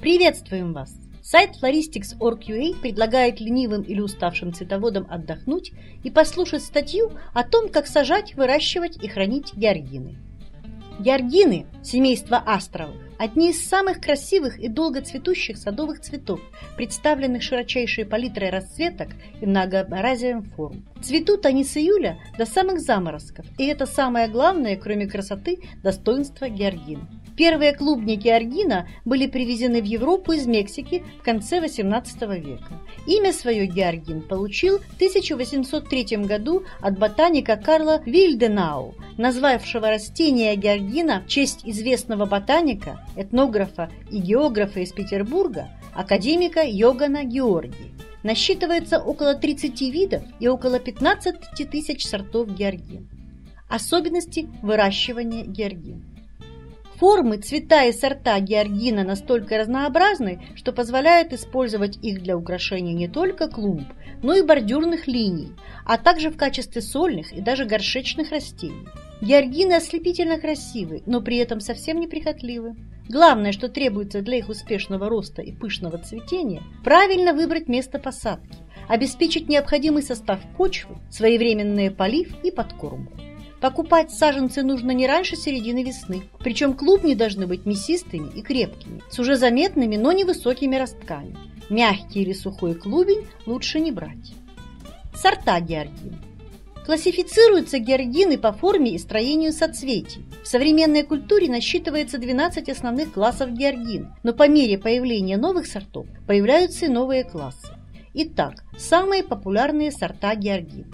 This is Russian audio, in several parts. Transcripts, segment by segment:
Приветствуем вас! Сайт floristics.org.ua предлагает ленивым или уставшим цветоводам отдохнуть и послушать статью о том, как сажать, выращивать и хранить георгины. Георгины, семейство астровых, одни из самых красивых и долго цветущих садовых цветов, представленных широчайшей палитрой расцветок и многообразием форм. Цветут они с июля до самых заморозков, и это самое главное, кроме красоты, достоинство георгин. Первые клубни георгина были привезены в Европу из Мексики в конце XVIII века. Имя свое георгин получил в 1803 году от ботаника Карла Вильденау, назвавшего растение георгина в честь известного ботаника, этнографа и географа из Петербурга, академика Йоганна Георги. Насчитывается около 30 видов и около 15 тысяч сортов георгин. Особенности выращивания георгин. Формы, цвета и сорта георгина настолько разнообразны, что позволяют использовать их для украшения не только клумб, но и бордюрных линий, а также в качестве сольных и даже горшечных растений. Георгины ослепительно красивы, но при этом совсем неприхотливы. Главное, что требуется для их успешного роста и пышного цветения – правильно выбрать место посадки, обеспечить необходимый состав почвы, своевременный полив и подкормку. Покупать саженцы нужно не раньше середины весны, причем клубни должны быть мясистыми и крепкими, с уже заметными, но невысокими ростками. Мягкий или сухой клубень лучше не брать. Сорта георгин. Классифицируются георгины по форме и строению соцветий. В современной культуре насчитывается 12 основных классов георгин, но по мере появления новых сортов появляются и новые классы. Итак, самые популярные сорта георгин.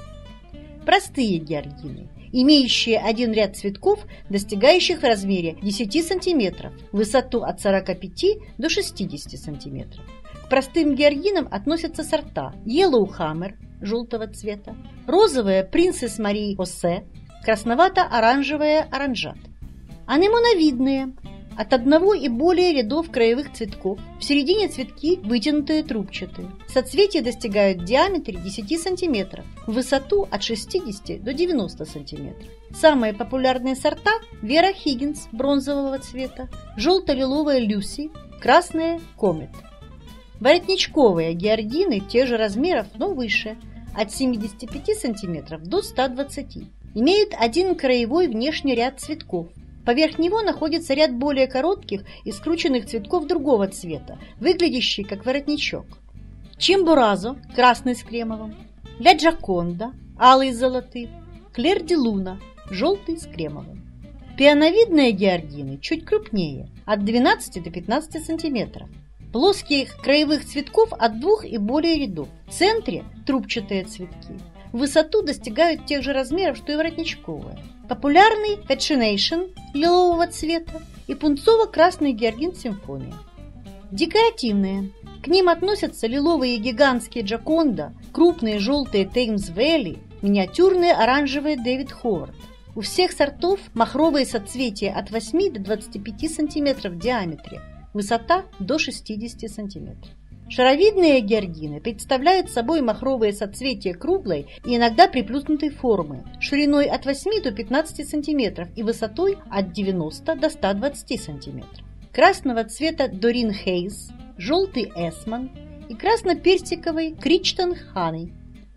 Простые георгины, имеющие один ряд цветков, достигающих в размере 10 см, высоту от 45 до 60 см. К простым георгинам относятся сорта Yellowhammer желтого цвета, розовая Princess Marie José, красновато-оранжевая оранжат, анемоновидные, от одного и более рядов краевых цветков, в середине цветки вытянутые трубчатые. Соцветия достигают в диаметре 10 см, в высоту от 60 до 90 см. Самые популярные сорта – Вера Хиггинс бронзового цвета, желто-лиловая Люси, красная Комет. Воротничковые георгины тех же размеров, но выше, от 75 см до 120 см. Имеют один краевой внешний ряд цветков. Поверх него находится ряд более коротких и скрученных цветков другого цвета, выглядящий как воротничок. Чимборазо – красный с кремовым, Ля Джаконда – алый с золотым, Клер де Луна – желтый с кремовым. Пионовидные георгины чуть крупнее, от 12 до 15 см. Плоских краевых цветков от 2 и более рядов. В центре – трубчатые цветки. В высоту достигают тех же размеров, что и воротничковые. Популярный Fascination лилового цвета и пунцово-красный георгин Симфония. Декоративные. К ним относятся лиловые гигантские Джаконда, крупные желтые Thames Valley, миниатюрные оранжевые Дэвид Ховард. У всех сортов махровые соцветия от 8 до 25 см в диаметре, высота до 60 см. Шаровидные георгины представляют собой махровые соцветия круглой и иногда приплюснутой формы, шириной от 8 до 15 см и высотой от 90 до 120 см. Красного цвета Дорин Хейс, желтый Эсман и красно-персиковый Кричтон Хани.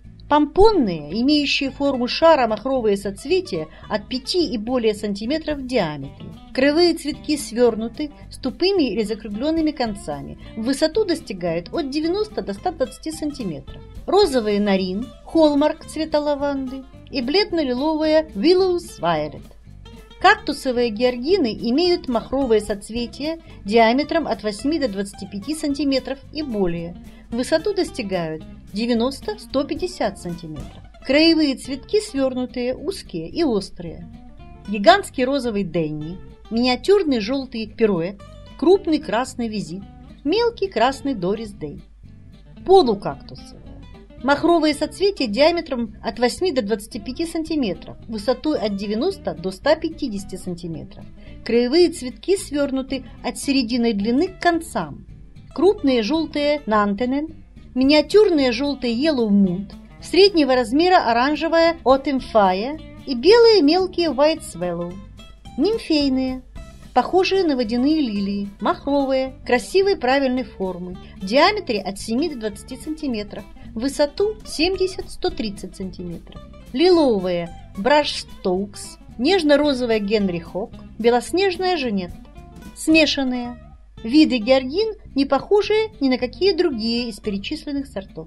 Помпонные, имеющие форму шара махровые соцветия от 5 и более сантиметров в диаметре. Краевые цветки свернуты, с тупыми или закругленными концами. В высоту достигают от 90 до 120 см. Розовые Нарин, Холмарк цвета лаванды и бледно-лиловые Willow's Violet. Кактусовые георгины имеют махровые соцветия диаметром от 8 до 25 см и более. В высоту достигают 90-150 см. Краевые цветки свернутые, узкие и острые. Гигантский розовый Денни, миниатюрный желтый Пируэт, крупный красный Визит, мелкий красный Дорис Дэй. Полукактусовые. Махровые соцветия диаметром от 8 до 25 см, высотой от 90 до 150 см. Краевые цветки свернуты от середины длины к концам. Крупные желтые Нантенен, миниатюрные желтые Yellow Mood, среднего размера оранжевая Autumn Fire и белые мелкие White Swallow. Нимфейные. похожие на водяные лилии, махровые, красивой правильной формы, в диаметре от 7 до 20 см, в высоту 70-130 см. Лиловые Браш-Стоукс, нежно-розовая Генри Хок, белоснежная Женетта. Смешанные виды георгин, не похожие ни на какие другие из перечисленных сортов.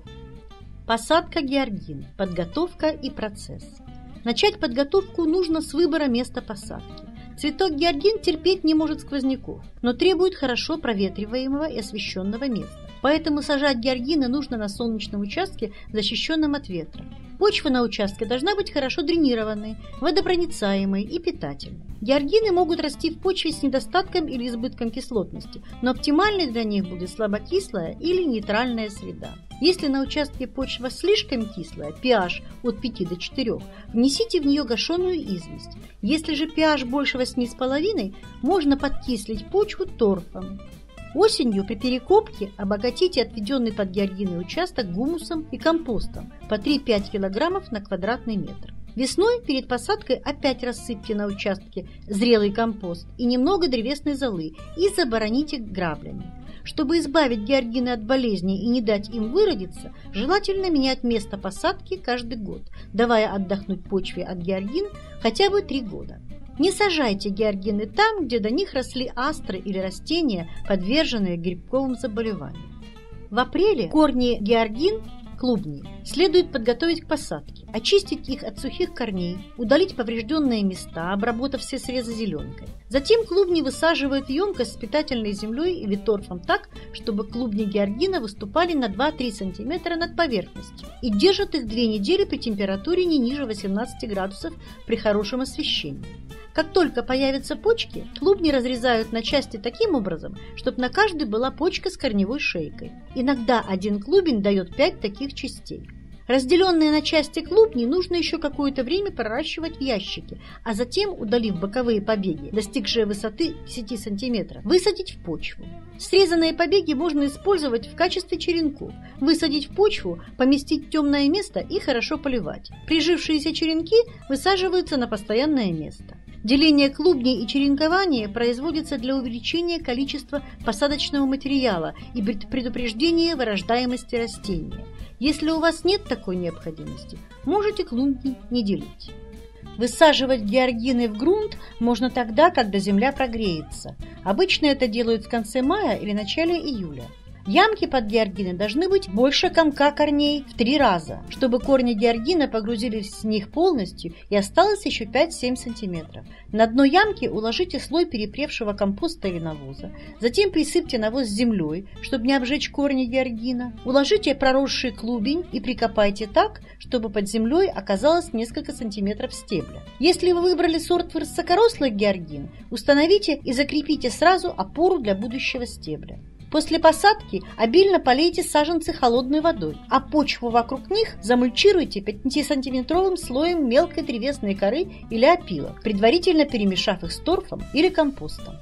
Посадка георгин, подготовка и процесс. Начать подготовку нужно с выбора места посадки. Цветок георгин терпеть не может сквозняков, но требует хорошо проветриваемого и освещенного места. Поэтому сажать георгины нужно на солнечном участке, защищенном от ветра. Почва на участке должна быть хорошо дренированной, водопроницаемой и питательной. Георгины могут расти в почве с недостатком или избытком кислотности, но оптимальной для них будет слабокислая или нейтральная среда. Если на участке почва слишком кислая, pH от 5 до 4, внесите в нее гашеную известь. Если же pH больше 8,5, можно подкислить почву торфом. Осенью при перекопке обогатите отведенный под георгины участок гумусом и компостом по 3-5 кг на квадратный метр. Весной перед посадкой опять рассыпьте на участке зрелый компост и немного древесной золы и забороните граблями. Чтобы избавить георгины от болезней и не дать им выродиться, желательно менять место посадки каждый год, давая отдохнуть почве от георгин хотя бы 3 года. Не сажайте георгины там, где до них росли астры или растения, подверженные грибковым заболеваниям. В апреле корни георгин, клубни, следует подготовить к посадке, очистить их от сухих корней, удалить поврежденные места, обработав все срезы зеленкой. Затем клубни высаживают в емкость с питательной землей или торфом так, чтобы клубни георгина выступали на 2-3 см над поверхностью и держат их 2 недели при температуре не ниже 18 градусов при хорошем освещении. Как только появятся почки, клубни разрезают на части таким образом, чтобы на каждой была почка с корневой шейкой. Иногда один клубень дает 5 таких частей. Разделенные на части клубни нужно еще какое-то время проращивать в ящике, а затем, удалив боковые побеги, достигшие высоты 10 см, высадить в почву. Срезанные побеги можно использовать в качестве черенков, высадить в почву, поместить в темное место и хорошо поливать. Прижившиеся черенки высаживаются на постоянное место. Деление клубней и черенкование производится для увеличения количества посадочного материала и предупреждения вырождаемости растения. Если у вас нет такой необходимости, можете клубни не делить. Высаживать георгины в грунт можно тогда, когда земля прогреется. Обычно это делают в конце мая или начале июля. Ямки под георгины должны быть больше комка корней в 3 раза, чтобы корни георгина погрузились в них полностью и осталось еще 5-7 см. На дно ямки уложите слой перепревшего компоста или навоза, затем присыпьте навоз землей, чтобы не обжечь корни георгина. Уложите проросший клубень и прикопайте так, чтобы под землей оказалось несколько сантиметров стебля. Если вы выбрали сорт высокорослых георгин, установите и закрепите сразу опору для будущего стебля. После посадки обильно полейте саженцы холодной водой, а почву вокруг них замульчируйте 5-сантиметровым слоем мелкой древесной коры или опилок, предварительно перемешав их с торфом или компостом.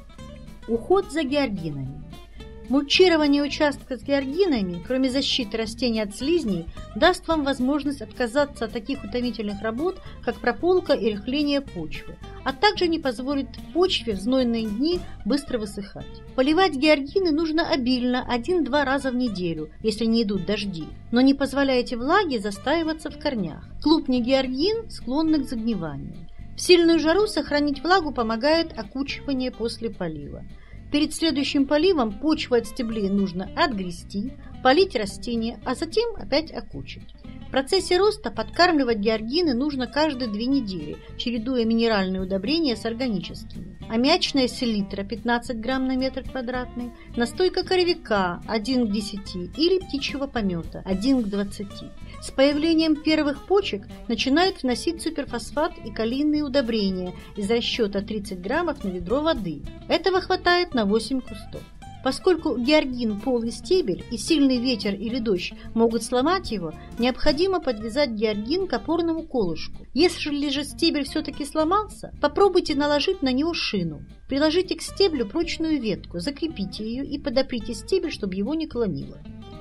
Уход за георгинами. Мульчирование участка с георгинами, кроме защиты растений от слизней, даст вам возможность отказаться от таких утомительных работ, как прополка и рыхление почвы, а также не позволит почве в знойные дни быстро высыхать. Поливать георгины нужно обильно 1-2 раза в неделю, если не идут дожди, но не позволяйте влаге застаиваться в корнях. Клубни георгин склонны к загниванию. В сильную жару сохранить влагу помогает окучивание после полива. Перед следующим поливом почву от стеблей нужно отгрести, полить растения, а затем опять окучить. В процессе роста подкармливать георгины нужно каждые 2 недели, чередуя минеральные удобрения с органическими. Аммиачная селитра 15 грамм на метр квадратный, настойка коровика 1 к 10 или птичьего помета 1 к 20. С появлением первых почек начинают вносить суперфосфат и калийные удобрения из расчета 30 граммов на ведро воды. Этого хватает на 8 кустов. Поскольку георгин полый стебель и сильный ветер или дождь могут сломать его, необходимо подвязать георгин к опорному колышку. Если же стебель все-таки сломался, попробуйте наложить на него шину. Приложите к стеблю прочную ветку, закрепите ее и подоприте стебель, чтобы его не клонило.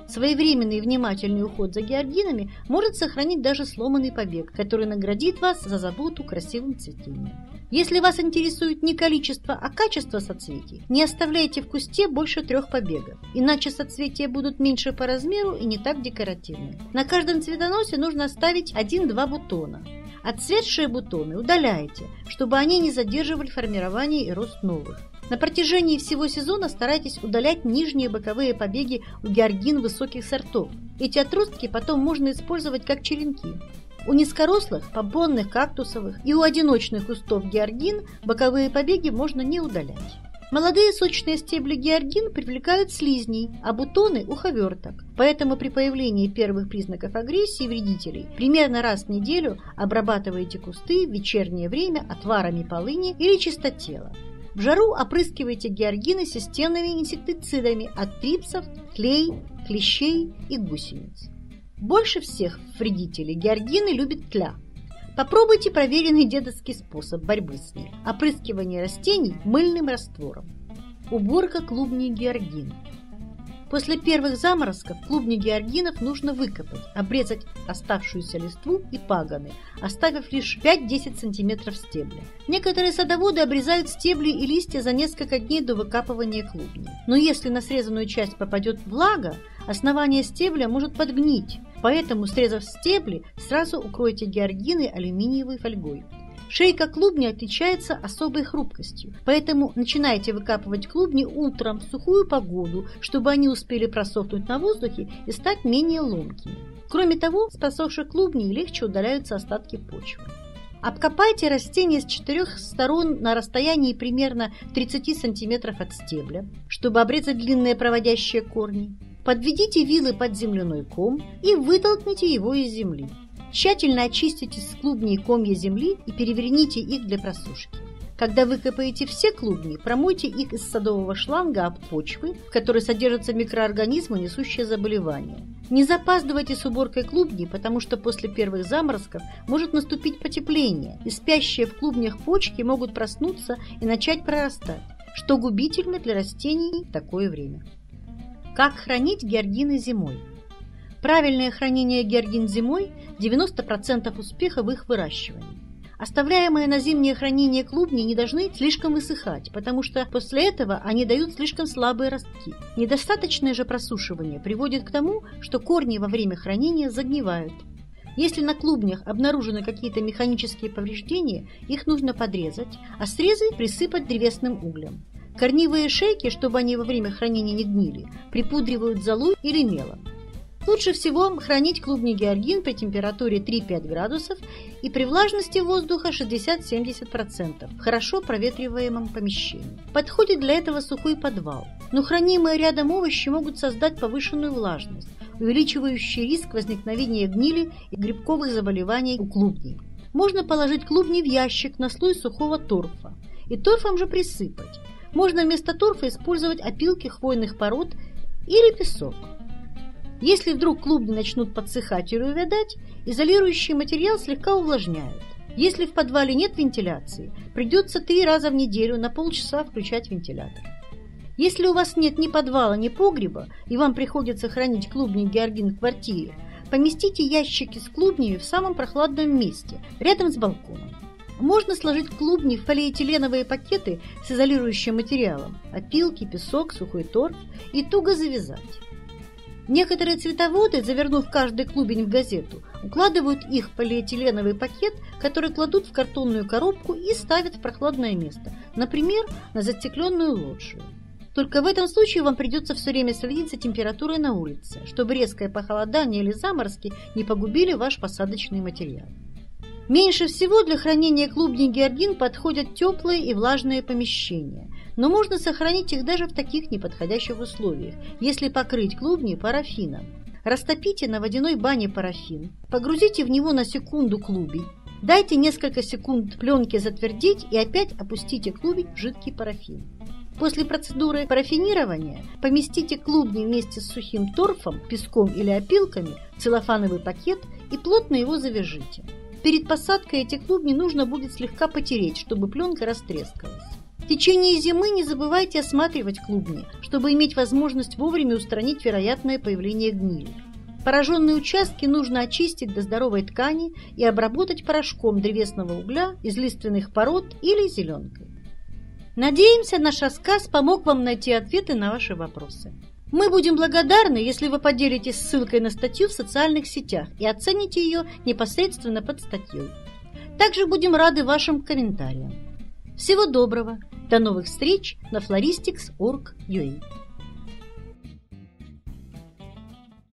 Своевременный и внимательный уход за георгинами может сохранить даже сломанный побег, который наградит вас за заботу красивым цветением. Если вас интересует не количество, а качество соцветий, не оставляйте в кусте больше 3 побегов, иначе соцветия будут меньше по размеру и не так декоративны. На каждом цветоносе нужно оставить 1-2 бутона. Отцветшие бутоны удаляйте, чтобы они не задерживали формирование и рост новых. На протяжении всего сезона старайтесь удалять нижние боковые побеги у георгин высоких сортов. Эти отростки потом можно использовать как черенки. У низкорослых, помпонных, кактусовых и у одиночных кустов георгин боковые побеги можно не удалять. Молодые сочные стебли георгин привлекают слизней, а бутоны – уховерток. Поэтому при появлении первых признаков агрессии вредителей примерно раз в неделю обрабатывайте кусты в вечернее время отварами полыни или чистотела. В жару опрыскивайте георгины системными инсектицидами от трипсов, тлей, клещей и гусениц. Больше всех вредителей георгины любят тля. Попробуйте проверенный дедовский способ борьбы с ней – опрыскивание растений мыльным раствором. Уборка клубней георгин. После первых заморозков клубни георгинов нужно выкопать, обрезать оставшуюся листву и пагоны, оставив лишь 5-10 см стебля. Некоторые садоводы обрезают стебли и листья за несколько дней до выкапывания клубней. Но если на срезанную часть попадет влага, основание стебля может подгнить, поэтому, срезав стебли, сразу укройте георгины алюминиевой фольгой. Шейка клубни отличается особой хрупкостью, поэтому начинайте выкапывать клубни утром в сухую погоду, чтобы они успели просохнуть на воздухе и стать менее ломкими. Кроме того, с просохших клубней легче удаляются остатки почвы. Обкопайте растение с 4 сторон на расстоянии примерно 30 см от стебля, чтобы обрезать длинные проводящие корни. Подведите вилы под земляной ком и вытолкните его из земли. Тщательно очистите с клубней комья земли и переверните их для просушки. Когда выкопаете все клубни, промойте их из садового шланга об почвы, в которой содержатся микроорганизмы, несущие заболевания. Не запаздывайте с уборкой клубней, потому что после первых заморозков может наступить потепление, и спящие в клубнях почки могут проснуться и начать прорастать, что губительно для растений в такое время. Как хранить георгины зимой? Правильное хранение георгин зимой – 90% успеха в их выращивании. Оставляемые на зимнее хранение клубни не должны слишком высыхать, потому что после этого они дают слишком слабые ростки. Недостаточное же просушивание приводит к тому, что корни во время хранения загнивают. Если на клубнях обнаружены какие-то механические повреждения, их нужно подрезать, а срезы присыпать древесным углем. Корневые шейки, чтобы они во время хранения не гнили, припудривают золой или мелом. Лучше всего хранить клубни георгин при температуре 3-5 градусов и при влажности воздуха 60-70% в хорошо проветриваемом помещении. Подходит для этого сухой подвал, но хранимые рядом овощи могут создать повышенную влажность, увеличивающую риск возникновения гнили и грибковых заболеваний у клубней. Можно положить клубни в ящик на слой сухого торфа и торфом же присыпать. Можно вместо торфа использовать опилки хвойных пород или песок. Если вдруг клубни начнут подсыхать или увядать, изолирующий материал слегка увлажняют. Если в подвале нет вентиляции, придется 3 раза в неделю на полчаса включать вентилятор. Если у вас нет ни подвала, ни погреба, и вам приходится хранить клубни георгин в квартире, поместите ящики с клубнями в самом прохладном месте, рядом с балконом. Можно сложить клубни в полиэтиленовые пакеты с изолирующим материалом, опилки, песок, сухой торф и туго завязать. Некоторые цветоводы, завернув каждый клубень в газету, укладывают их в полиэтиленовый пакет, который кладут в картонную коробку и ставят в прохладное место, например, на застекленную лоджию. Только в этом случае вам придется все время следить за температурой на улице, чтобы резкое похолодание или заморозки не погубили ваш посадочный материал. Меньше всего для хранения клубней георгин подходят теплые и влажные помещения, но можно сохранить их даже в таких неподходящих условиях, если покрыть клубни парафином. Растопите на водяной бане парафин, погрузите в него на секунду клубень, дайте несколько секунд пленке затвердеть и опять опустите клубень в жидкий парафин. После процедуры парафинирования поместите клубни вместе с сухим торфом, песком или опилками в целлофановый пакет и плотно его завяжите. Перед посадкой эти клубни нужно будет слегка потереть, чтобы пленка растрескалась. В течение зимы не забывайте осматривать клубни, чтобы иметь возможность вовремя устранить вероятное появление гнили. Пораженные участки нужно очистить до здоровой ткани и обработать порошком древесного угля из лиственных пород или зеленкой. Надеемся, наш рассказ помог вам найти ответы на ваши вопросы. Мы будем благодарны, если вы поделитесь ссылкой на статью в социальных сетях и оцените ее непосредственно под статьей. Также будем рады вашим комментариям. Всего доброго! До новых встреч на floristics.org.ua.